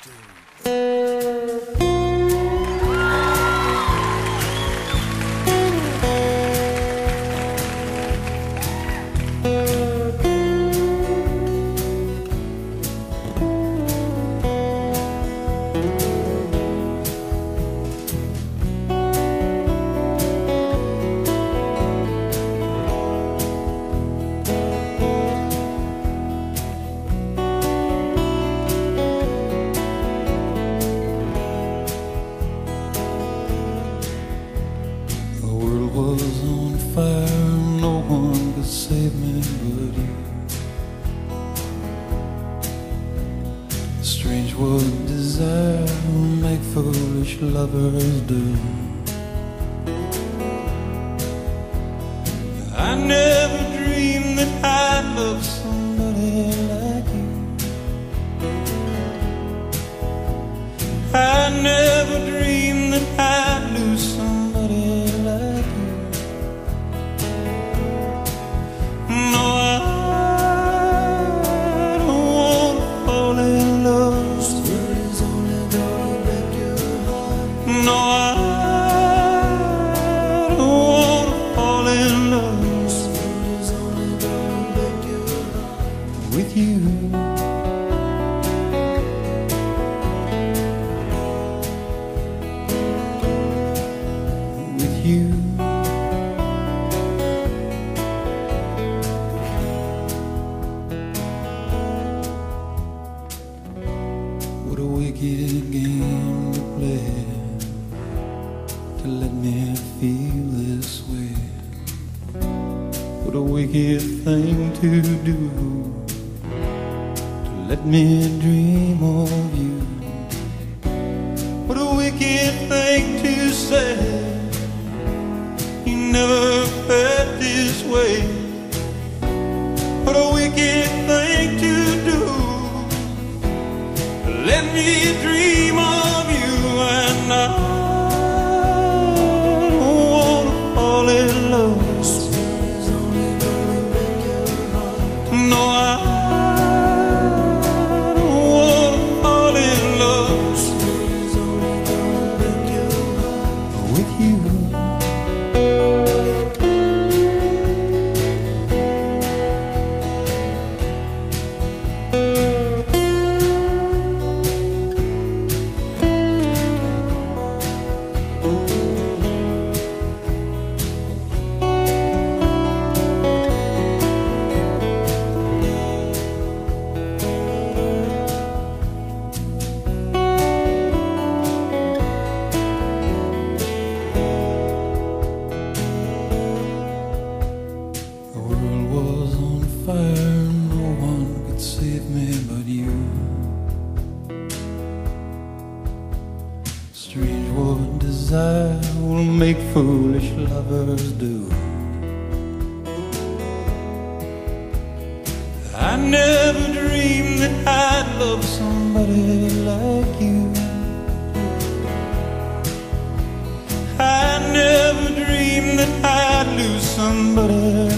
Was on fire, no one could save me but you. Strange what desire will make foolish lovers do. I never dreamed that I'd love somebody like you. I never dreamed that I'd lose somebody like you. No, I don't wanna fall in love with you. With you. What a wicked game to play, to let me feel this way. What a wicked thing to do, to let me dream of you. What a wicked thing to say, you never felt this way. What a wicked thing to do, to let me dream of you. And I no, I don't wanna fall in love with you. Fire, no one could save me but you. Strange what desire will make foolish lovers do. I never dreamed that I'd love somebody like you. I never dreamed that I'd lose somebody